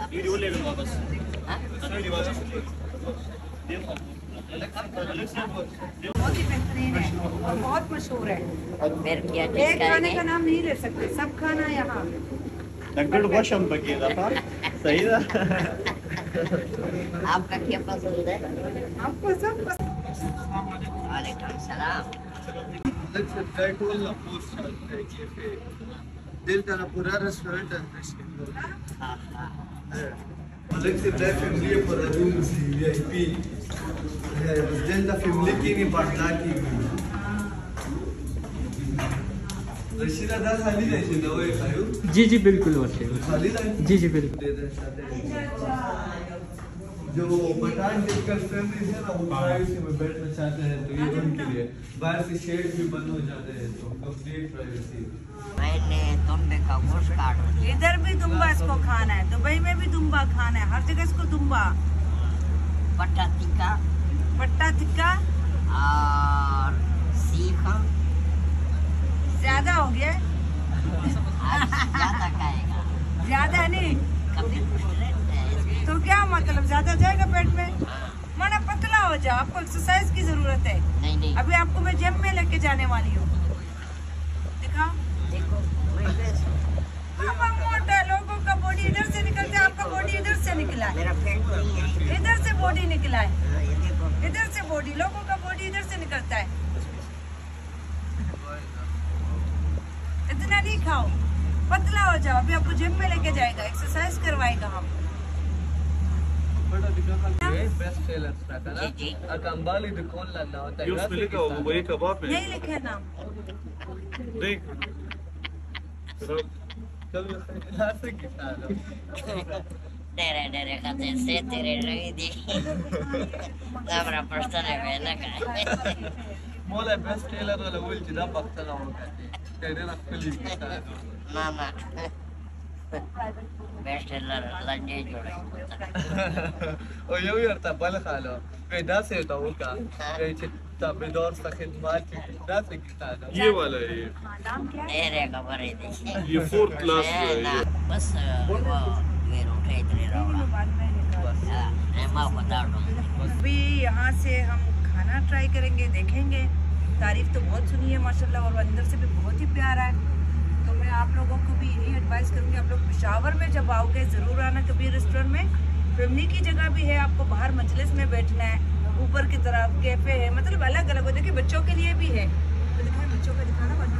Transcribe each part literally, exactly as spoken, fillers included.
Video ले लूंगा बस। बहुत ही बेहतरीन है और बहुत मशहूर है। फिर क्या एक खाने का नाम नहीं ले सकते, सब खाना यहाँ। नगड़ वशम बगे दफा सही था। आपका क्या पसंद है? आपको सब पसंद? वालेकुम सलाम। दिल का पूरा रेस्टोरेंट है। Alex Black family por room V I P. Del da family की नहीं पढ़ता की। रशीदा दा खाली नहीं ना वो खायो? जी जी बिल्कुल होते हैं। खाली नहीं? जी जी बिल्कुल। जो पठान टिपिकल फैमिली है ना वो प्राइवेसी में बैठना चाहते हैं तो ये उनके लिए बाहर से शेड भी बंद हो जाते हैं तो कंप्लीट प्राइवेसी। मैंने दुम्बे का गोश्त काट दिया। इधर भी दुम्बा इसको खाना है, दुबई में भी दुम्बा खाना है, हर जगह इसको दुम्बा। पट्टा टिक्का पट्टा टिक्का और सीख ज्यादा हो गया। ज्यादा खाएगा। ज्यादा नहीं कभी रेस्टोरेंट है तो क्या मतलब ज्यादा जाएगा पेट में? माना पतला हो जाओ, आपको एक्सरसाइज की जरूरत है। नहीं नहीं अभी आपको मैं जिम में लेके जाने वाली हूँ। दिखाओ देखो मैं बेस्ट अब हम मोटा लोगों का बॉडी इधर से निकलता है, आपका बॉडी इधर से निकला है, मेरा पेट नहीं है। इधर से बॉडी निकला है, हाँ, ये देखो इधर से बॉडी, लोगों का बॉडी इधर से निकलता है। इतना नहीं खाओ, पतला हो जाओ। अभी आपको जिम में लेके जाएगा, एक्सरसाइज करवाएगा। हम बेस्ट सेलर्स का ना अकंबाली दुकान लाना होता है। ये उसमें लिखा होगा वही कबाब में। यही लिखे है नाम। देख चलो यहाँ से कितना लो डेरे डेरे खाते से तेरे लगी दी हमारा पर्सन है वेला का मोला बेस्ट सेलर वाला वो जिदा पक्का ना होगा तेरे ना खुली मामा बेस्ट सेलर लंजे जोड़े ओ यो यार बल खा लो पैदा से होता होगा चित्ता बेदौर सा खिदमत कितना से कितना ये वाला है ये तेरे खबर है देखिए ये फोर्थ क्लास है ये। बस वो ये उठे इतने रहा मैं बता दूं अभी यहाँ से हम खाना ट्राई करेंगे, देखेंगे। तारीफ तो बहुत सुनी है माशाल्लाह और अंदर से भी बहुत ही प्यारा है। तो मैं आप लोगों को भी यही एडवाइस करूँगी, आप लोग पेशावर में जब आओगे ज़रूर आना कभी रेस्टोरेंट में। फैमिली की जगह भी है, आपको बाहर मजलिस में बैठना है, ऊपर की तरफ कैफे है, मतलब अलग अलग हो। देखिए बच्चों के लिए भी है, तो दिखाए बच्चों का दिखाना बनना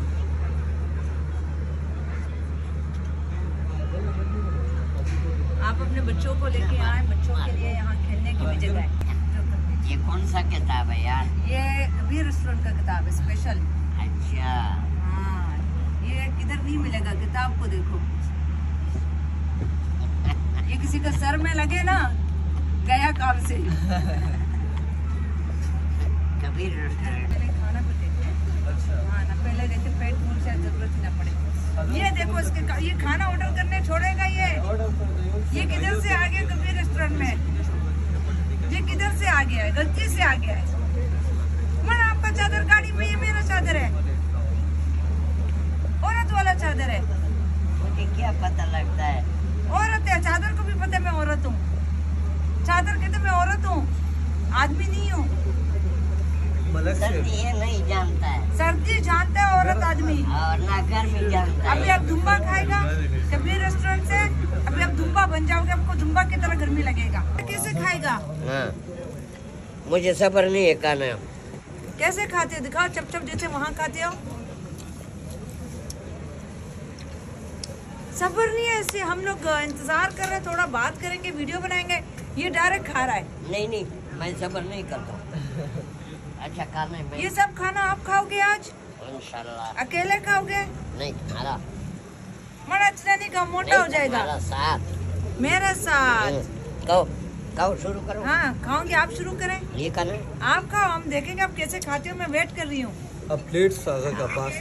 आप अपने बच्चों को लेके आए, बच्चों के लिए यहाँ खेलने की भी जगह है। ये कौन सा किताब है यार? ये अभी रेस्टोरेंट का किताब है स्पेशल। अच्छा हाँ, ये किधर नहीं मिलेगा, किताब को देखो। ये किसी का सर में लगे ना, गया काम से। कबीर रेस्टोरेंट पहले खाना तो देते हैं। हाँ ना, पहले देते पेट फूल से जरूरत ही ना पड़े। ये देखो इसके ये खाना ऑर्डर करने छोड़ेगा ये ये किधर से आ गया कबीर रेस्टोरेंट में? ये किधर से आ गया है? गलती से आ गया है। मन आपका चादर गाड़ी में, ये मेरा चादर है, औरत वाला चादर है। मुझे क्या पता लगता है? औरत है, चादर को भी पता है मैं औरत हूँ। चादर कहते मैं औरत हूँ, आदमी नहीं हूँ। सर्दी है नहीं जानता है सर्दी जानता है औरत आदमी, और ना गर्मी जानता अभी है। आप दुम्बा खाएगा कबीर रेस्टोरेंट से, अभी आप दुम्बा बन जाओगे, आपको दुम्बा की तरह गर्मी लगेगा। कैसे खाएगा? हाँ मुझे सब्र नहीं है खाना। कैसे खाते हो? दिखाओ, चप चप जैसे वहाँ खाते हो। सब्र नहीं है इससे। हम लोग इंतजार कर रहे हैं, थोड़ा बात करेंगे, वीडियो बनाएंगे, ये डायरेक्ट खा रहा है। नहीं नहीं मैं सब्र नहीं करता। अच्छा खाना है ये सब खाना आप खाओगे आज? इंशाल्लाह। अकेले खाओगे? नहीं खाना मरा इतना नहीं खाओ, मोटा हो जाएगा। मेरा साथ मेरे साथ कहो कहो शुरू करो। हाँ खाओगे, आप शुरू करें। ये खाना आप खाओ, हम देखेंगे आप कैसे खाते हो। मैं वेट कर रही हूँ। अब प्लेट सागा का पास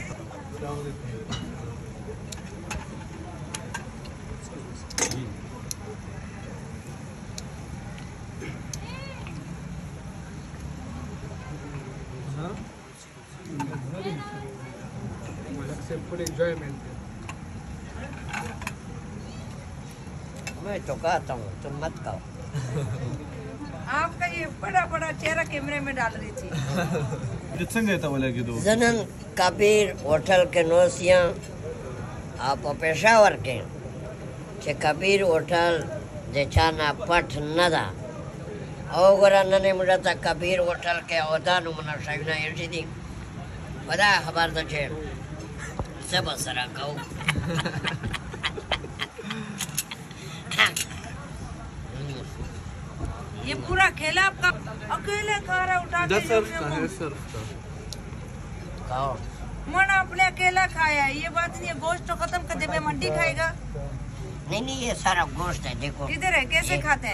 full enjoyment. मैं तो कहता हूँ तुम मत कहो। आपका ये बड़ा बड़ा चेहरा कैमरे में डाल रही थी। कितने गए बोले कि दो जन्म कबीर होटल के नोसियाँ आप पेशावर के चे कबीर होटल जे चाना पठ नदा ओगरा नने मुझे तक कबीर होटल के औदान मना शायना ऐसी थी बड़ा खबर तो चे सब असरा कहूँ ये पूरा खेला आपका अकेले खा रहा उठा के दस सर्फ ये का है मुंह- सर्फ का कहो मन आपने अकेला खाया है, ये बात नहीं है। गोश्त तो खत्म कर दे, मैं मंडी खाएगा। नहीं नहीं ये सारा गोश्त है देखो। किधर है, कैसे ये- खाते हैं?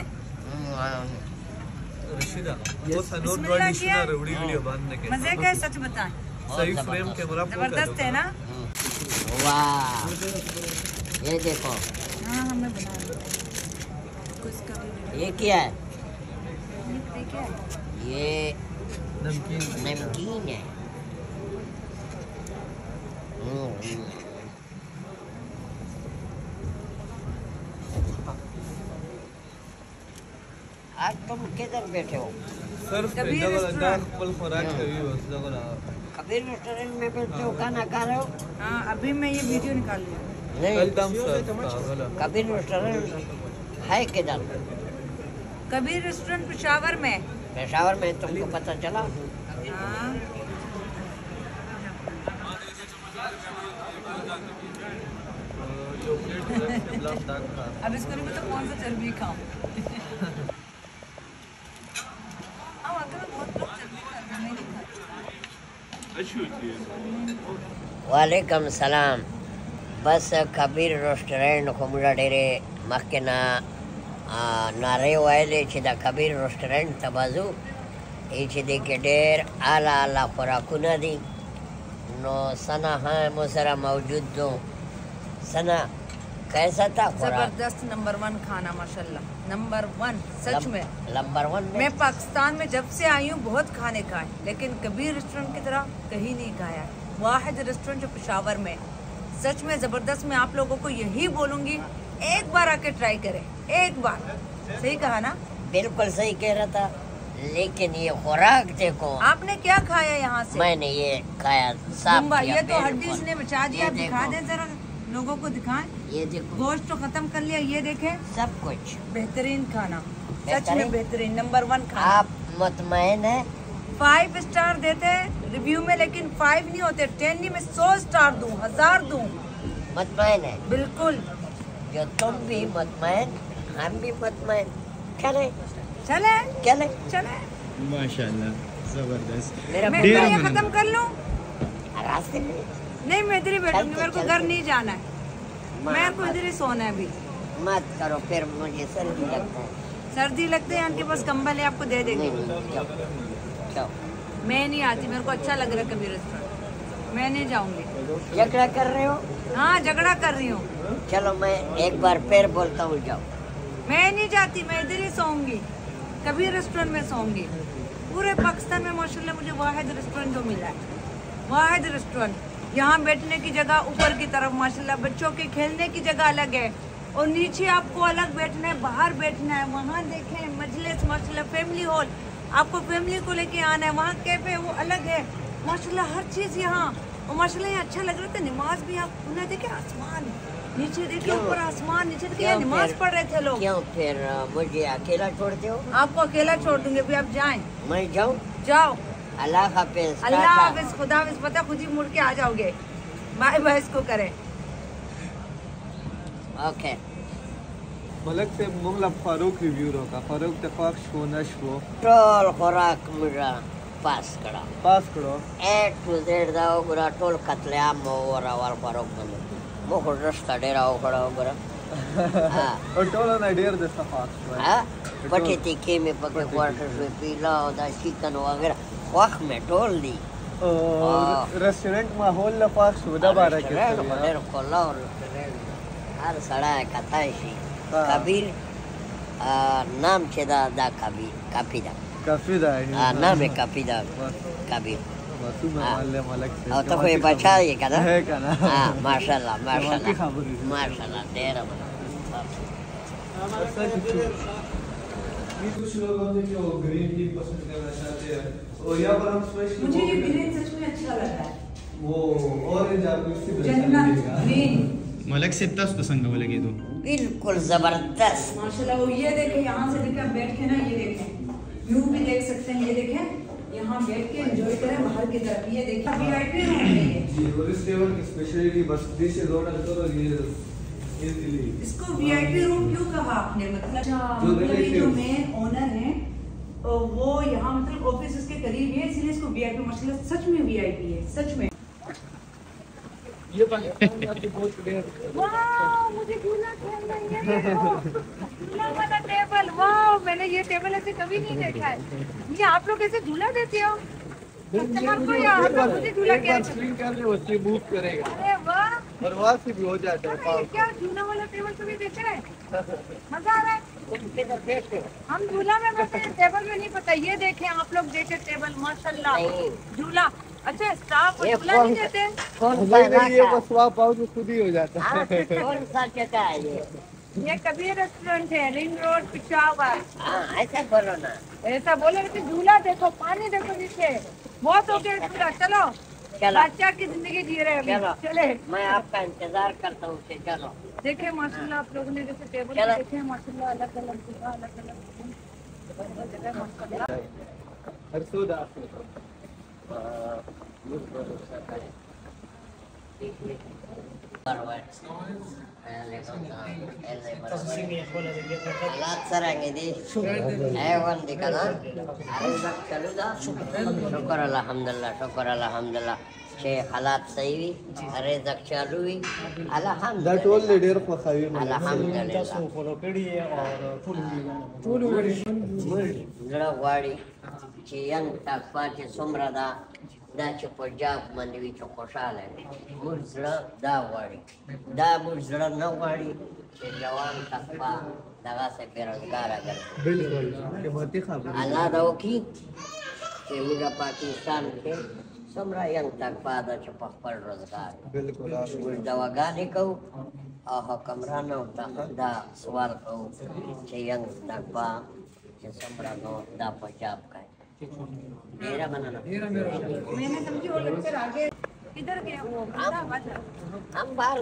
रशीदा वो सनोर बिस्मिल्लाह बॉडी किया? सुना रवड़ी वीडियो बांधने के मजे का है, सच बताएं। सही फ्रेम कैमरा जबरदस्त है ना? वाह ये देखो हाँ हमें बना लो। कुछ कभी ये क्या है? ये क्या है? ये नमकीन नमकीन है। हम्म, हम्म। आज तुम किधर बैठे हो? सर्फ पे कबीर जगह रेस्टोरेंट। दाख पल खोराक है भी बस जगह कबीर रेस्टोरेंट में बैठे हो, खाना खा रहे हो? हाँ अभी मैं ये वीडियो निकाल रही हूँ। नहीं, एकदम सर्फ का वाला कबीर रेस्टोरेंट है किधर? कबीर रेस्टोरेंट पेशावर में। पेशावर में तुमको पता चला? हाँ चॉकलेट गुलाब दाग का अब इसको नहीं पता कौन सा चर्बी खाऊं। हाँ अगर बहुत लोग चर्बी खाते हैं, मैं नहीं खाती। वालेकुम सलाम। बस कबीर रेस्टोरेंट को मुझे डेरे मक्केना नारे वाले चिदा कबीर रेस्टोरेंट तबाजू ये चिदे के डेर आला आला खुराकुना दी नो सना हाँ मुसरा मौजूद दो सना कैसा था खुराक? जबरदस्त नंबर वन खाना माशाल्लाह, नंबर वन सच में। नंबर वन में मैं पाकिस्तान में जब से आई हूँ बहुत खाने खाए, लेकिन कबीर रेस्टोरेंट की तरह कहीं नहीं खाया है। वाहिद रेस्टोरेंट जो पेशावर में, सच में ज़बरदस्त। मैं आप लोगों को यही बोलूँगी, एक बार आके ट्राई करें, एक बार। सही कहा ना? बिल्कुल सही कह रहा था, लेकिन ये खुराक देखो। आपने क्या खाया यहाँ से? मैंने ये खाया साफ जुम्बा, किया, ये तो हड्डी बिल्कुल। इसने बचा दिया। ये आप दिखा देखो, दें जरा, लोगों को दिखाएं। ये देखो गोश्त तो खत्म कर लिया, ये देखें। सब कुछ। बेहतरीन खाना, सच बेहतरीन? में बेहतरीन, नंबर वन खाना। आप मुतमईन है? फाइव स्टार देते हैं रिव्यू में, लेकिन फाइव नहीं होते, टेन नहीं, मैं सौ स्टार दूं, हजार दूं। मुतमईन है? बिल्कुल। जो तुम भी मुतमईन, हम भी मुतमईन। चले चले चले चले माशाल्लाह जबरदस्त। मेरा मैं डेढ़ ये मिनट। खत्म कर लूं? रास्ते में नहीं मैं इधर ही बैठूंगी, चलते, मेरे को चलते। घर नहीं जाना है, माँ, मेरे को मत- इधर ही सोना है अभी। मत करो, फिर मुझे सर्दी लगता है। सर्दी लगते हैं, इनके पास कंबल है, आपको दे देंगे। नहीं नहीं जाओ जाओ। मैं नहीं आती, मेरे को अच्छा लग रहा है कबीर रेस्टोरेंट, मैं नहीं जाऊंगी। झगड़ा कर रहे हो? हाँ झगड़ा कर रही हूँ। चलो मैं एक बार फिर बोलता हूँ, जाओ। मैं नहीं जाती, मैं इधर ही सोऊंगी, कबीर रेस्टोरेंट में सोऊंगी। पूरे पाकिस्तान में माशाल्लाह मुझे वाहिद रेस्टोरेंट जो मिला है, वाहिद रेस्टोरेंट। यहाँ बैठने की जगह ऊपर की तरफ माशाल्लाह, बच्चों के खेलने की जगह अलग है, और नीचे आपको अलग बैठना है, बाहर बैठना है। वहाँ देखें मजलिस माशाल्लाह, फैमिली हॉल, आपको फैमिली को लेके आना है। वहाँ कैफे वो अलग है माशाल्लाह, हर चीज़ यहाँ। और माशाल्लाह ये अच्छा लग रहा था। नमाज भी आप उन्हें देखे, आसमान नीचे देखे, क्यों? ऊपर आसमान, नीचे देखे, क्यों नमाज फिर- पढ़ रहे थे लोग। क्यों फिर अ, मुझे अकेला छोड़ते हो? आपको अकेला छोड़ दूंगी, अभी आप जाएं, मैं जाऊँ? जाओ। अल्लाह हाफिज। अल्लाह टाटा। हाफिज, खुदा हाफिज। पता खुद ही मुड़ के आ जाओगे। बाय बाय इसको करें। ओके। मलक से मुंगला फारूक रिव्यू रोका फारूक तफाक शो नशो टोल खुराक मुझा पास करा। पास करो ए टू जेड दा ओगरा टोल कतले आम ओरा वाल फारूक बने। मोको रस्ता डेरा ओगरा ओगरा। हाँ। और टोलो ना डेर दे तफाक हाँ? पटे तीखे में पके क्वार्टर में पीला और दा चिकन वगैरह वक्त में टोल दी। और रेस्टोरेंट माहौल लफाक सुविधा बारह के रेस्टोरेंट बनेर कोला और रेस्टोरेंट हर सड़ा है कथाइशी हाँ। कबीर आ, नाम छेदा दा कबीर काफी दा काफी दा आ, नाम है काफी दा कबीर। वसु में हाँ। माले मलक से और तो कोई बचा ये कदा? है कना हाँ माशाल्लाह की माशाल्लाह खबर है। माशाल्लाह डेरा बना। कुछ लोग होते हैं जो ग्रीन टी पसंद करना चाहते हैं और यहाँ पर हम स्पेशली मुझे ये ग्रीन सच में अच्छा लग रहा है। वो ऑरेंज आपको इससे बेहतर जन्नत लगेगा। ग्रीन मलक से दस पसंद हो लगे तो बिल्कुल जबरदस्त। माशाल्लाह। वो ये देखें, यहाँ से देखें, आप बैठ के ना ये देखें, व्यू भी देख सकते हैं। ये देखें, यहाँ बैठ के एंजॉय करें बाहर की तरफ। ये देखें वीआईपी रूम है ये। जी, और इस टेबल की स्पेशलिटी बस डिशेज ऑर्डर करो ये इजीली। इसको वीआईपी रूम क्यों कहा आपने? मतलब जो मतलब ये जो relatives- मेन ओनर है वो यहाँ मतलब ऑफिस इसके करीब है, इसलिए इसको वीआईपी माशाल्लाह सच में वीआईपी है, सच में। ये बहुत क्लियर। वाह, मुझे झूला खेलना है। ये देखो, झूला वाला टेबल। वाह, मैंने ये टेबल ऐसे कभी नहीं देखा है। ये आप लोग ऐसे झूला देते हो कस्टमर को या आप लोग मुझे झूला के? स्क्रीन कर ले उससे मूव करेगा अरे वाह, और वहां से भी हो जाता है। अरे ये क्या झूला वाला टेबल कभी देखे हैं? मजा आ रहा है। हम झूला में बैठे हैं, टेबल में नहीं पता। ये देखें आप लोग, देखे टेबल माशाल्लाह, नहीं। झूला। अच्छा, स्टाफ ये झूला कौन नहीं देते? कौन सा नहीं नहीं, ये रखा? बस स्वाप आउट खुद ही हो जाता हाँ, है। कौन सा जगह है ये? ये कबीर रेस्टोरेंट है, रिंग रोड पिशावर। हाँ, ऐसा बोलो ना। ऐसा बोले कि झूला देखो, पानी देखो नीचे। बहुत हो गया झूला। चलो, चलो। बादशाह की जिंदगी जी रहे हैं चलो। अभी। चले, मैं आपका इंतजार करता हूँ से चलो। देखे माशाल्लाह आप लोगों ने जैसे टेबल चलो। देखे माशाल्लाह, अलग अलग जगह, अलग अलग जगह माशाल्लाह। हरसोदा हालात सरांगे दी हैवन दिखाना अल्लाह चलूदा शुक्र अल्हम्दुलिल्लाह शुक्र अल्हम्दुलिल्लाह शेख हालात सही हुई अरे तक चालू हुई That only dear for Khavim. अल्हम्दुलिल्लाह गड़वाड़ी चियंग तक पाचे सुमरदा दा च पंजाब मंदी चो खुशहाल है मुजरा दा वाड़ी दा मुजरा न वाड़ी che जवान तकवा दगा से बेरोजगार अगर बिल्कुल के बहुत ही खबर अल्लाह दो की कि मुझे पाकिस्तान के समरा यंग तक पादा च पखपल रोजगार बिल्कुल आप मुझ दवागानी को आह कमरानो दा सवाल को che यंग तक पा che समरा नो दा पंजाब का डेरा बनाना मैंने समझी वो लोग फिर आगे किधर गया वो? हम बाहर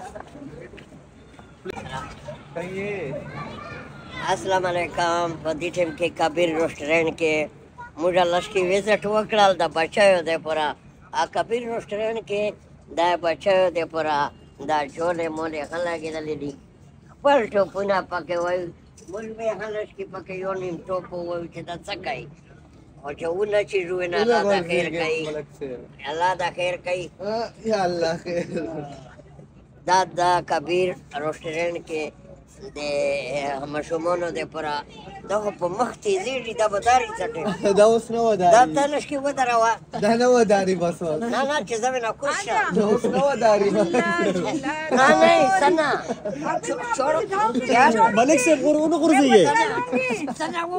कहिए अस्सलाम वालेकुम पदिठम के कबीर रेस्टोरेंट के मुझा लश्की विजिट वकड़ाल दा बचायो दे पूरा आ कबीर रेस्टोरेंट के दा बचायो दे पूरा दा जोले मोले हला के दली दी पलटो पुना पके वई मुझ में हलश की पके योनिम टोपो वई के दा सकाई और जो उन चीज हुए ना अल्लाह दा खैर कई अल्लाह दा खैर कई या अल्लाह खैर दादा कबीर रेस्टोरेंट के दे हम शुमोनो दे पूरा दो по मख्ती जीडी दा बदारी सटे da usno दा wadari तनश की बदरवा da na wadari बस ना ना चीज़ में ना कुछ da usno wadari ना नहीं सना छोड़ो यार मलिक से उन्हें कुर्सी है सना वो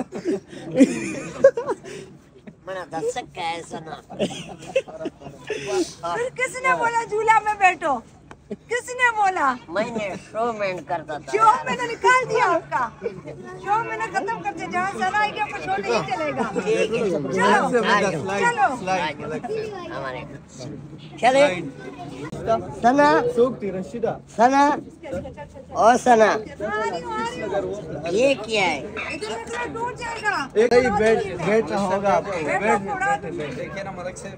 मना दस का है सना फिर किसने बोला झूला में बैठो? किसने बोला? मैंने शो में करता था शो मैंने निकाल दिया आपका। शो मैंने खत्म कर दिया। जहाँ सना आएगी आपका शो नहीं चलेगा। ठीक है चलो, चलो। हमारे चले सना सोक्ति रशीदा सना ओ सना आ रही हूँ, आ रही हूँ। ये क्या है इधर से थोड़ा दूर जाएगा। एक ही बैठ बैठ होगा आपको बैठ बैठ आपको उड़ा दूँ। देखिए ना मलक से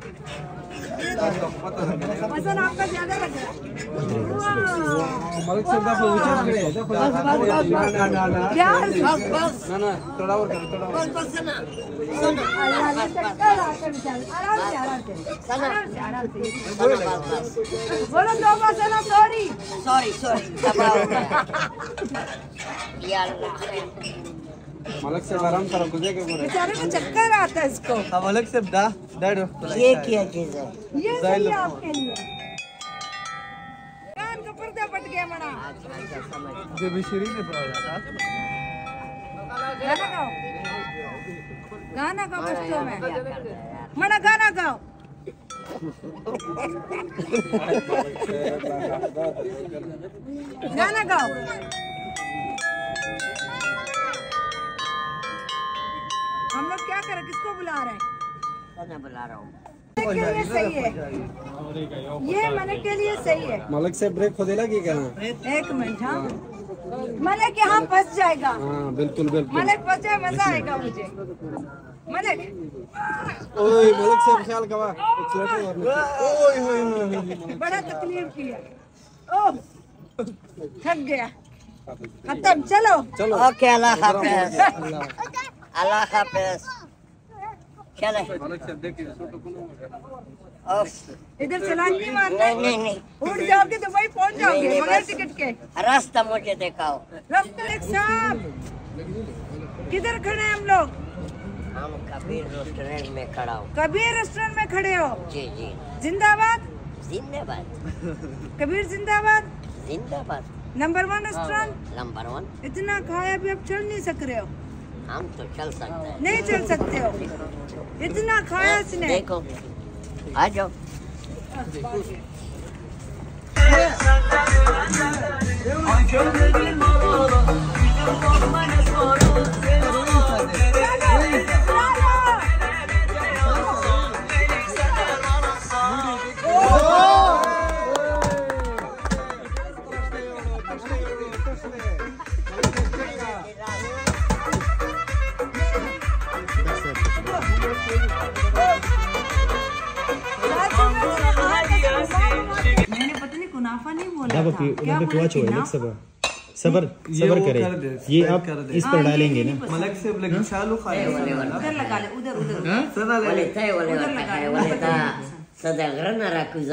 वजन आपका ज्यादा लग रहा है। वाह। मलक से देखो विचार करे देखो ना ना ना प्यार से। बस बस ना ना थोड़ा और करो थोड़ा बस बस सना सना अल्लाह ने चक्कर आकर विचार। आराम से, आराम से। सना आराम से, आराम से। सना बस बस बोलो तौबा सना, सॉरी। सॉरी सॉरी दबाओ या अल्लाह मलक से आराम करो गुजरे के बोले बेचारे को चक्कर आता है इसको। हां मलक से दा दैट ये क्या चीज है ये सही है आपके लिए। कान का पर्दा फट गया मना। अच्छा अच्छा समझ जो बिशरी ने पड़ा था गाना गाओ, गाना गाओ कष्टों में। क्या करता है यार मना गाना गाओ। गाना गाओ। हम लोग क्या करें, किसको बुला रहे हैं? मैं बुला रहा हूँ। के लिए सही है ये, मलिक के लिए सही है। मलिक से ब्रेक खोदेला की क्या? एक मिनट, हाँ मलिक यहाँ फंस जाएगा। हाँ बिल्कुल बिल्कुल। मलिक फंस जाए, मजा आएगा मुझे। मलिक ओए मलिक से ख्याल कवा एक्सीलेटर मारने। ओए होए बड़ा तकलीफ किया। ओह थक गया, खत्म। चलो चलो ओके, अल्लाह हाफिज। अल्लाह हाफिज। चले। मलिक से देखिए फोटो कौन ओफ, इधर चलान नहीं मारना। नहीं नहीं नहीं उड़ जाओगे दुबई पहुंच जाओगे नहीं, बगैर बस। टिकट के। रास्ता मुझे दिखाओ। रास्ता एक साहब, किधर खड़े हैं हम लोग? हम कबीर रेस्टोरेंट में खड़ा हूँ। कबीर रेस्टोरेंट में खड़े हो? जी जी, जिंदाबाद जिंदाबाद। कबीर, जिंदाबाद। जिंदाबाद। Number one restaurant. Number one. इतना खाया भी अब चल नहीं सक रहे हो? हम तो चल सकते हैं। नहीं चल सकते हो, इतना खाया इसने। देखो, आ जाओ। मैंने पता नहीं कुनाफा नहीं बोला था, क्या बोला थी ना? सबर सबर सबर करें। ये आप इस पर डालेंगे ना। मलिक से लगी चालू खाएगा उधर लगा ले, उधर उधर सदा ले Wale tayo, wale Udah wala laga, tayo, udah wale laga. ta. Sa dagra na rakuza.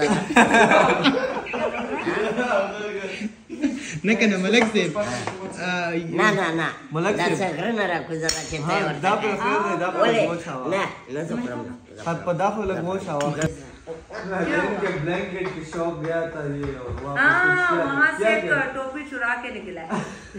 नका ना मलक से Na na na. Malak Da sip. sa dagra na rakuza na kita हाँ wala. दाप फिर दे दाप Wale, वो Chhaava na, na sa pram. हाथ पदा को लग वो छावा के ब्लैंकेट की शॉप गया था ये और वहाँ हाँ, वहाँ से एक टोपी चुरा के निकला है।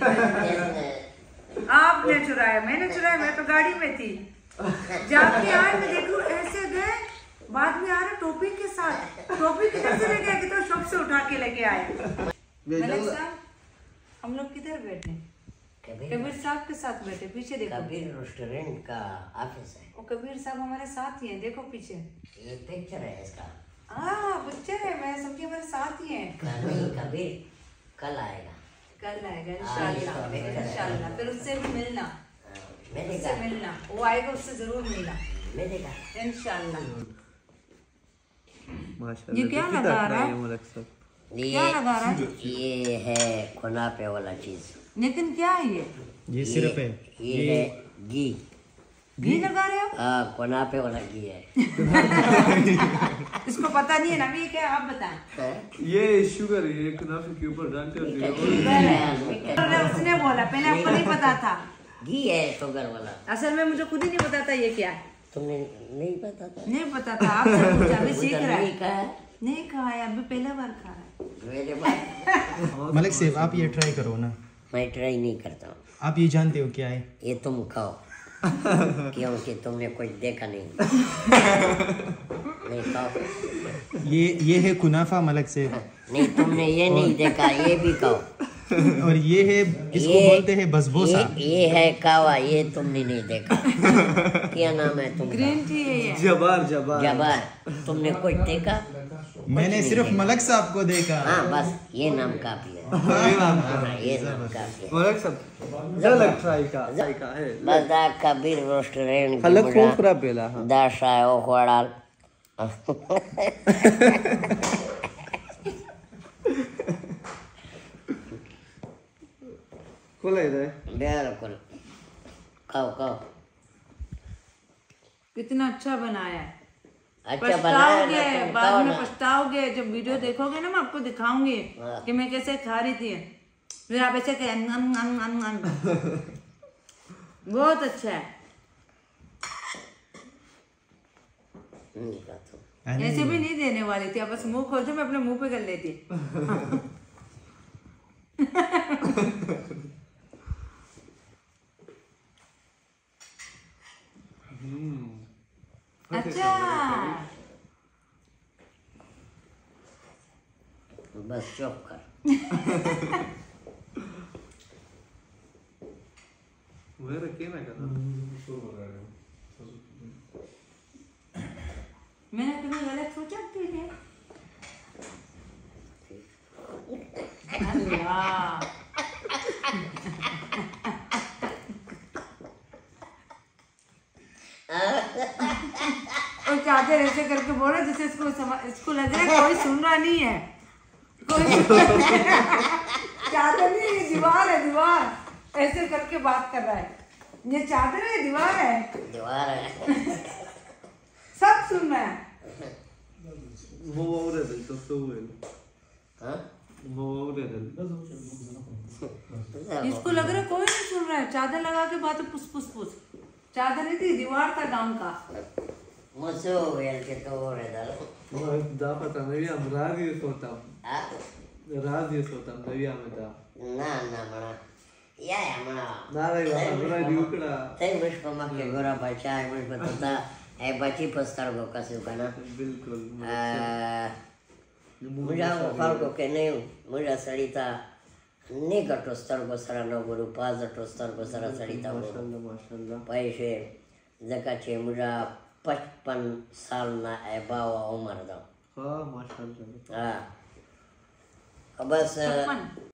आपने चुराया, मैंने चुराया, मैं तो गाड़ी में थी। जाके आए, मैं देखूं ऐसे गए, बाद में आ रहे टोपी के साथ। टोपी किधर से लेके आए? कि तो शॉप से उठा के लेके आए। मलिक साहब, हम लोग किधर बैठे? कबीर साहब के साथ बैठे, पीछे देखो। कबीर रेस्टोरेंट का ऑफिस है। वो कबीर साहब हमारे साथ ही हैं, देखो पीछे। ये पिक्चर है इसका। हाँ पिक्चर है, मैं समझी हमारे साथ ही हैं। नहीं, कबीर कल आएगा। कल आएगा हाँ, इंशाल्लाह, ये तो इंशाल्लाह। फिर उससे भी मिलना, मिलेगा, उससे मिलना, वो आएगा, उससे जरूर मिलना मिलेगा। इंशाल्लाह। माशाल्लाह ये क्या लगा रहा है? मलिक साहब ये क्या लगा रहा है? ये है खुनापे वाला चीज। लेकिन क्या है ये? ये सिर्फ है। ये है घी। घी लगा रहे हो? हाँ, खुनापे वाला घी है। इसको पता नहीं है ना, ये क्या है, आप बताएं। ये शुगर ये कुनाफे के ऊपर डालते हो अरे उसने बोला, पहले आपको नहीं पता था। घी है शुगर वाला। असल में मुझे खुद ही नहीं पता था ये क्या है। तुमने नहीं पता था? नहीं पता था, आपसे पूछा, अभी सीख रहा नहीं है। कहा है? नहीं कहा है, अभी पहला बार खा रहा है। मेरे पास मलक से आप ये ट्राई करो ना। मैं ट्राई नहीं करता हूँ। आप ये जानते हो क्या है? ये तुम खाओ क्योंकि तुमने कुछ देखा नहीं। नहीं खाओ। ये ये है कुनाफा मलक से। नहीं, तुमने ये नहीं देखा, ये भी खाओ। और ये है इसको ये- बोलते हैं बसबोसा। ये, ये है कावा, ये तुमने नहीं देखा। क्या नाम है तुमका? ग्रीन टी है ये। जबार जबार जबार। तुमने कुछ देखा? मैंने सिर्फ मलक साहब को देखा। हाँ, बस ये नाम काफी है। ये नाम का हाँ, ये नाम काफी है। मलिक साहब जलक ट्राई का ट्राई का है बस दा कबीर रेस्टोरेंट की हलक बुढ़ा- खूब खराब बेला हाँ दा शायो खोड़ाल। खोला इधर बिल्कुल, खाओ खाओ। कितना अच्छा बनाया है। अच्छा बनाया पछताओगे, ना, तुम बाद खाओ में ना। पछताओगे। जब वीडियो देखोगे ना, मैं आपको दिखाऊंगी हाँ। कि मैं कैसे खा रही थी। फिर आप ऐसे कहें, "अम, अम, अम, अम, अम।" बहुत अच्छा है। नहीं खा तुम। ऐसे भी नहीं देने वाली थी, आप बस मुंह खोल दो, मैं अपने मुंह पे कर लेती। अच्छा, बस चुप कर। वो रखे ना करना मैंने कभी गलत सोचा ठीक है? अल्लाह और चादर ऐसे करके बोला जैसे इसको समझ इसको लग रहा है कोई सुन रहा नहीं है, कोई चादर नहीं, ये दीवार है, दीवार ऐसे करके बात कर रहा है। ये चादर है, दीवार है, दीवार है। सब सुन रहा है। Mowa uredel, to se uveli. हाँ? Mowa uredel. इसको लग रहा है कोई नहीं सुन रहा है, चादर लगा के बात पुस पुस पुस। चादर नहीं थी, दीवार था गांव का। मुझसे हो गया कि तो हो रहे दाल। Mowa da pata navijam, radio sotam. हाँ? Radio sotam, navijam da. ना ना मना या या मना Naravno, radio ukra. ते मुझको मत के गोरा बच्चा है मुझको तो था ए बच्ची पस्तर को कसू का ना बिल्कुल. मुझे वो फल को के नहीं मुझे सड़ीता नहीं कटो स्तर को सरा न गुरु पाँच कटो स्तर को सरा सड़ीता माशाल्लाह माशाल्लाह. पैसे जगह चे मुझे पचपन साल ना ए बावा उम्र दा हाँ माशाल्लाह. हाँ अब बस